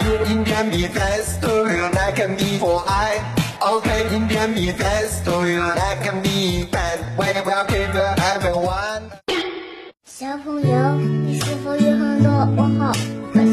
Indian be fast, I can be for I. Okay, Indian be fast, I can be bad. When will give everyone. 小朋友，你是否有很多问号？